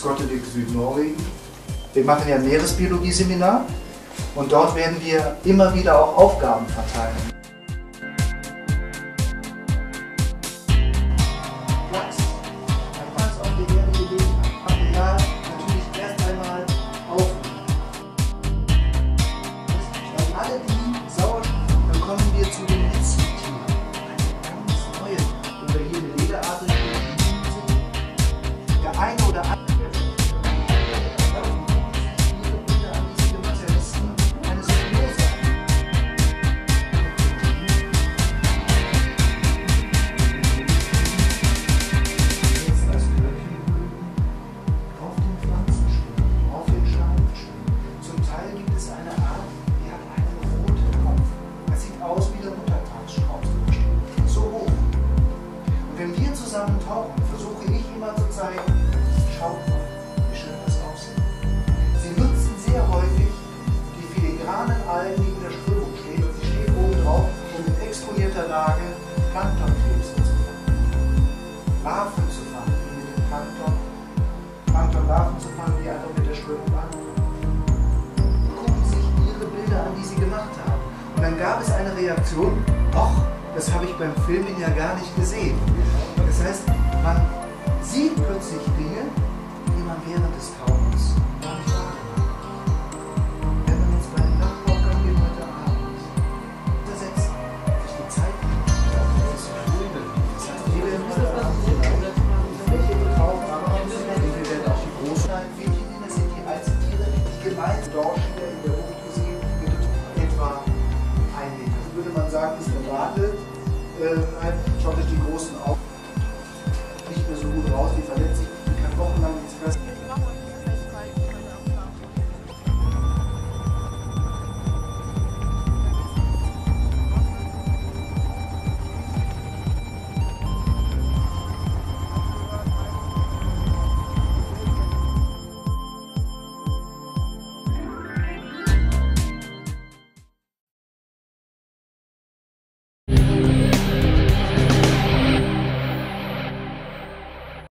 Skottevik, Südnorwegen. Wir machen ja ein Meeresbiologie-Seminar und dort werden wir immer wieder auch Aufgaben verteilen. Versuche ich immer zu zeigen, schaut mal, wie schön das aussieht. Sie nutzen sehr häufig die filigranen Algen, die in der Strömung stehen, und sie stehen oben drauf, um mit exponierter Lage Planktonkrebse zu fangen. Larven zu fangen, die mit dem Planktonlarven zu fangen, die einfach mit der Strömung ankommen. Gucken sich ihre Bilder an, die sie gemacht haben. Und dann gab es eine Reaktion, ach, das habe ich beim Filmen ja gar nicht gesehen. Das heißt, man sieht plötzlich Dinge, die man während des Tauchens gar nicht wahrgenommen hat. Wenn man jetzt bei einem Nachtauchgang geht heute Abend, untersetzt sich die Zeit nicht. Das heißt, wir werden heute Abend die Fläche betauchen, aber wir werden auch die großen Amphibien, das sind die Einzeltiere, die gemeinsam dort